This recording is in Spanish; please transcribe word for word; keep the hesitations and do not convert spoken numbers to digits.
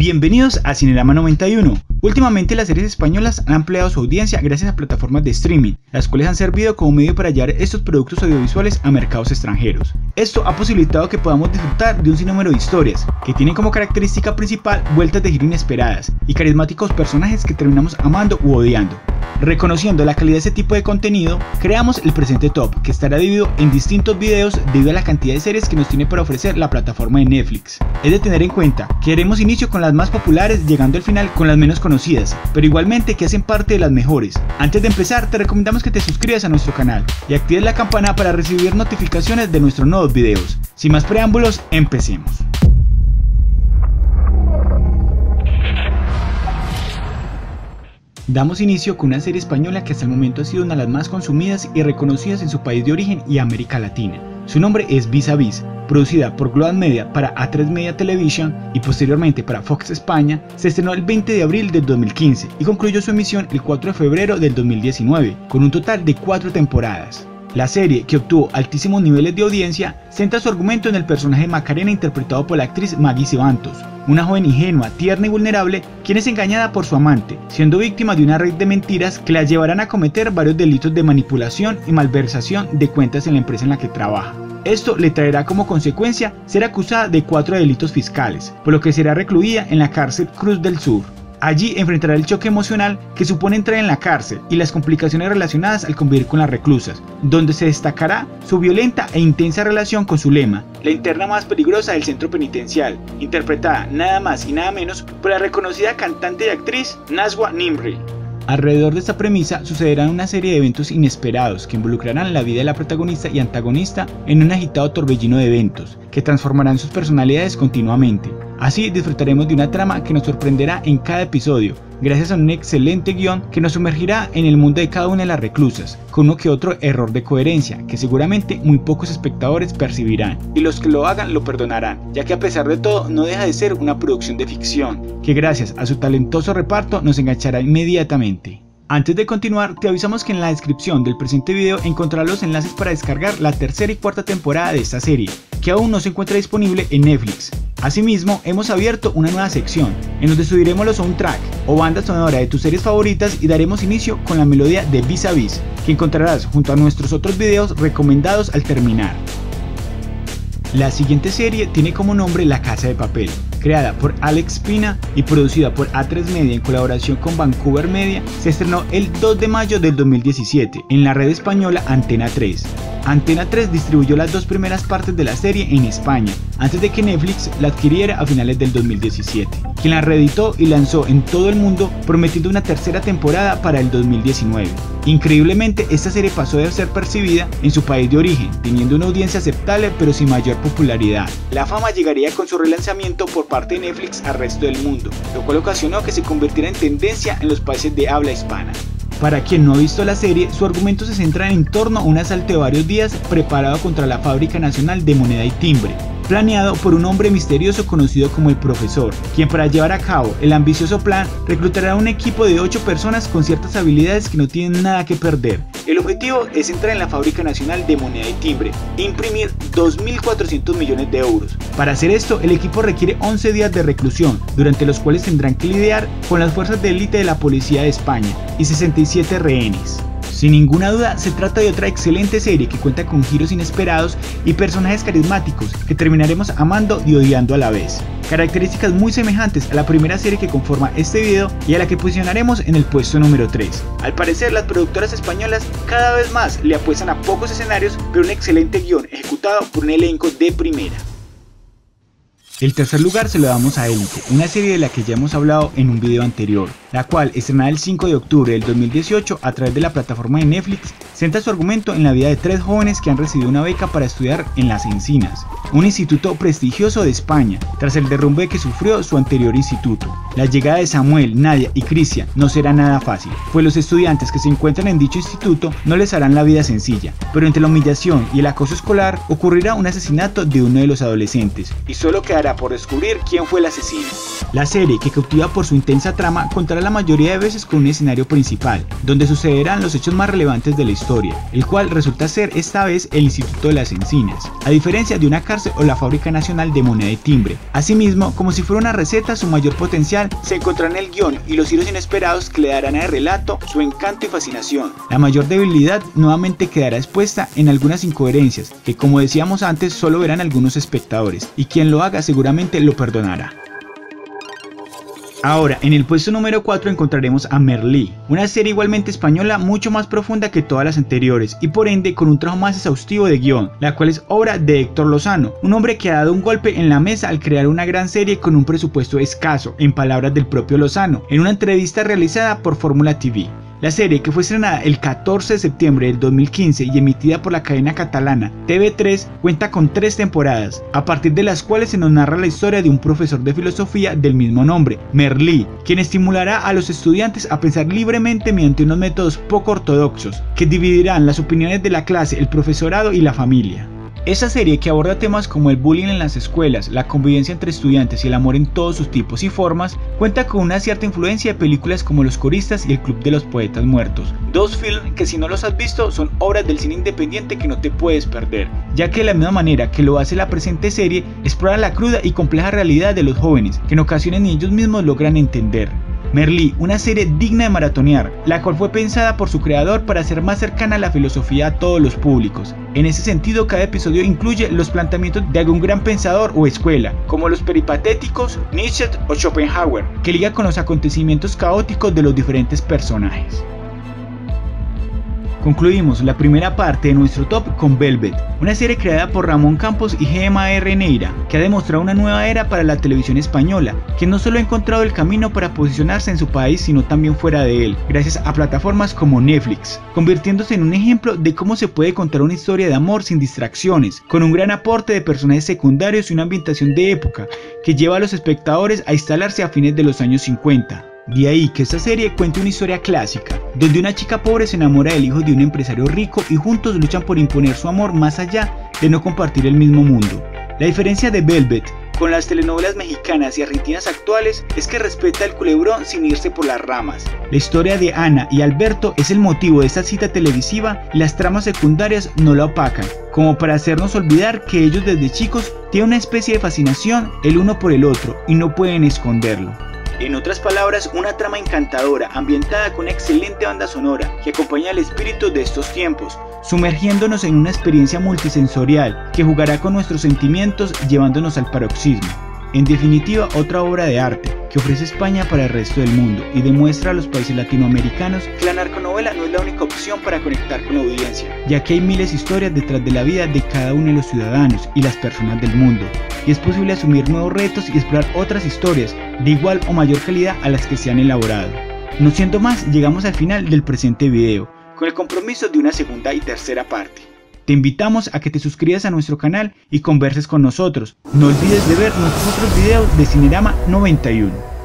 Bienvenidos a Cinerama noventa y uno. Últimamente las series españolas han ampliado su audiencia gracias a plataformas de streaming, las cuales han servido como medio para llevar estos productos audiovisuales a mercados extranjeros. Esto ha posibilitado que podamos disfrutar de un sinnúmero de historias, que tienen como característica principal vueltas de giro inesperadas y carismáticos personajes que terminamos amando u odiando. Reconociendo la calidad de este tipo de contenido, creamos el presente top, que estará dividido en distintos videos debido a la cantidad de series que nos tiene para ofrecer la plataforma de Netflix. Es de tener en cuenta que haremos inicio con las más populares, llegando al final con las menos conocidas, pero igualmente que hacen parte de las mejores. Antes de empezar, te recomendamos que te suscribas a nuestro canal y actives la campana para recibir notificaciones de nuestros nuevos videos. Sin más preámbulos, empecemos. Damos inicio con una serie española que hasta el momento ha sido una de las más consumidas y reconocidas en su país de origen y América Latina. Su nombre es Vis a Vis, producida por Global Media para A tres Media Television y posteriormente para Fox España. Se estrenó el veinte de abril del dos mil quince y concluyó su emisión el cuatro de febrero del dos mil diecinueve, con un total de cuatro temporadas. La serie, que obtuvo altísimos niveles de audiencia, centra su argumento en el personaje de Macarena, interpretado por la actriz Maggie Cebantos, una joven ingenua, tierna y vulnerable, quien es engañada por su amante, siendo víctima de una red de mentiras que la llevarán a cometer varios delitos de manipulación y malversación de cuentas en la empresa en la que trabaja. Esto le traerá como consecuencia ser acusada de cuatro delitos fiscales, por lo que será recluida en la cárcel Cruz del Sur. Allí enfrentará el choque emocional que supone entrar en la cárcel y las complicaciones relacionadas al convivir con las reclusas, donde se destacará su violenta e intensa relación con Zulema, la interna más peligrosa del centro penitencial, interpretada nada más y nada menos por la reconocida cantante y actriz Naswa Nimri. Alrededor de esta premisa sucederán una serie de eventos inesperados que involucrarán la vida de la protagonista y antagonista en un agitado torbellino de eventos que transformarán sus personalidades continuamente. Así disfrutaremos de una trama que nos sorprenderá en cada episodio, gracias a un excelente guión que nos sumergirá en el mundo de cada una de las reclusas, con uno que otro error de coherencia que seguramente muy pocos espectadores percibirán, y los que lo hagan lo perdonarán, ya que a pesar de todo no deja de ser una producción de ficción, que gracias a su talentoso reparto nos enganchará inmediatamente. Antes de continuar, te avisamos que en la descripción del presente video encontrarás los enlaces para descargar la tercera y cuarta temporada de esta serie, que aún no se encuentra disponible en Netflix. Asimismo, hemos abierto una nueva sección, en donde subiremos los soundtrack o bandas sonoras de tus series favoritas y daremos inicio con la melodía de Vis a Vis, que encontrarás junto a nuestros otros videos recomendados al terminar. La siguiente serie tiene como nombre La Casa de Papel, creada por Alex Pina y producida por A tres Media en colaboración con Vancouver Media. Se estrenó el dos de mayo del dos mil diecisiete en la red española Antena tres. Antena tres distribuyó las dos primeras partes de la serie en España, antes de que Netflix la adquiriera a finales del dos mil diecisiete, quien la reeditó y lanzó en todo el mundo, prometiendo una tercera temporada para el dos mil diecinueve. Increíblemente, esta serie pasó de ser percibida en su país de origen, teniendo una audiencia aceptable pero sin mayor popularidad. La fama llegaría con su relanzamiento por parte de Netflix al resto del mundo, lo cual ocasionó que se convirtiera en tendencia en los países de habla hispana. Para quien no ha visto la serie, su argumento se centra en torno a un asalto de varios días preparado contra la Fábrica Nacional de Moneda y Timbre, planeado por un hombre misterioso conocido como el Profesor, quien para llevar a cabo el ambicioso plan reclutará a un equipo de ocho personas con ciertas habilidades que no tienen nada que perder. El objetivo es entrar en la Fábrica Nacional de Moneda y Timbre e imprimir dos mil cuatrocientos millones de euros. Para hacer esto, el equipo requiere once días de reclusión, durante los cuales tendrán que lidiar con las fuerzas de élite de la Policía de España y sesenta y siete rehenes. Sin ninguna duda, se trata de otra excelente serie que cuenta con giros inesperados y personajes carismáticos que terminaremos amando y odiando a la vez. Características muy semejantes a la primera serie que conforma este video y a la que posicionaremos en el puesto número tres. Al parecer, las productoras españolas cada vez más le apuestan a pocos escenarios, pero un excelente guión ejecutado por un elenco de primera. El tercer lugar se lo damos a Élite, una serie de la que ya hemos hablado en un video anterior, la cual, estrenada el cinco de octubre del dos mil dieciocho a través de la plataforma de Netflix, centra su argumento en la vida de tres jóvenes que han recibido una beca para estudiar en Las Encinas, un instituto prestigioso de España, tras el derrumbe que sufrió su anterior instituto. La llegada de Samuel, Nadia y Cristian no será nada fácil, pues los estudiantes que se encuentran en dicho instituto no les harán la vida sencilla, pero entre la humillación y el acoso escolar ocurrirá un asesinato de uno de los adolescentes, y solo quedará por descubrir quién fue el asesino. La serie, que cautiva por su intensa trama, contará contará la mayoría de veces con un escenario principal, donde sucederán los hechos más relevantes de la historia, el cual resulta ser esta vez el Instituto de las Encinas, a diferencia de una cárcel o la Fábrica Nacional de Moneda y Timbre. Asimismo, como si fuera una receta, su mayor potencial se encontrará en el guión y los giros inesperados que le darán al relato su encanto y fascinación. La mayor debilidad nuevamente quedará expuesta en algunas incoherencias, que como decíamos antes solo verán algunos espectadores, y quien lo haga seguramente lo perdonará. Ahora, en el puesto número cuatro encontraremos a Merlí, una serie igualmente española mucho más profunda que todas las anteriores y por ende con un trabajo más exhaustivo de guión, la cual es obra de Héctor Lozano, un hombre que ha dado un golpe en la mesa al crear una gran serie con un presupuesto escaso, en palabras del propio Lozano, en una entrevista realizada por Fórmula T V. La serie, que fue estrenada el catorce de septiembre del dos mil quince y emitida por la cadena catalana T V tres, cuenta con tres temporadas, a partir de las cuales se nos narra la historia de un profesor de filosofía del mismo nombre, Merlí, quien estimulará a los estudiantes a pensar libremente mediante unos métodos poco ortodoxos, que dividirán las opiniones de la clase, el profesorado y la familia. Esta serie, que aborda temas como el bullying en las escuelas, la convivencia entre estudiantes y el amor en todos sus tipos y formas, cuenta con una cierta influencia de películas como Los Coristas y El Club de los Poetas Muertos, dos films que si no los has visto son obras del cine independiente que no te puedes perder, ya que de la misma manera que lo hace la presente serie, explora la cruda y compleja realidad de los jóvenes, que en ocasiones ni ellos mismos logran entender. Merlí, una serie digna de maratonear, la cual fue pensada por su creador para ser más cercana a la filosofía a todos los públicos. En ese sentido, cada episodio incluye los planteamientos de algún gran pensador o escuela, como los peripatéticos, Nietzsche o Schopenhauer, que liga con los acontecimientos caóticos de los diferentes personajes. Concluimos la primera parte de nuestro top con Velvet, una serie creada por Ramón Campos y G M R Neira, que ha demostrado una nueva era para la televisión española, que no solo ha encontrado el camino para posicionarse en su país, sino también fuera de él, gracias a plataformas como Netflix, convirtiéndose en un ejemplo de cómo se puede contar una historia de amor sin distracciones, con un gran aporte de personajes secundarios y una ambientación de época que lleva a los espectadores a instalarse a fines de los años cincuenta. De ahí que esta serie cuente una historia clásica, donde una chica pobre se enamora del hijo de un empresario rico y juntos luchan por imponer su amor más allá de no compartir el mismo mundo. La diferencia de Velvet con las telenovelas mexicanas y argentinas actuales es que respeta el culebrón sin irse por las ramas. La historia de Ana y Alberto es el motivo de esta cita televisiva y las tramas secundarias no la opacan, como para hacernos olvidar que ellos desde chicos tienen una especie de fascinación el uno por el otro y no pueden esconderlo. En otras palabras, una trama encantadora, ambientada con una excelente banda sonora que acompaña el espíritu de estos tiempos, sumergiéndonos en una experiencia multisensorial que jugará con nuestros sentimientos llevándonos al paroxismo. En definitiva, otra obra de arte que ofrece España para el resto del mundo y demuestra a los países latinoamericanos que la narconovela no es la única opción para conectar con la audiencia, ya que hay miles de historias detrás de la vida de cada uno de los ciudadanos y las personas del mundo, y es posible asumir nuevos retos y explorar otras historias de igual o mayor calidad a las que se han elaborado. No siendo más, llegamos al final del presente video, con el compromiso de una segunda y tercera parte. Te invitamos a que te suscribas a nuestro canal y converses con nosotros. No olvides de ver nuestros otros videos de Cinerama noventa y uno.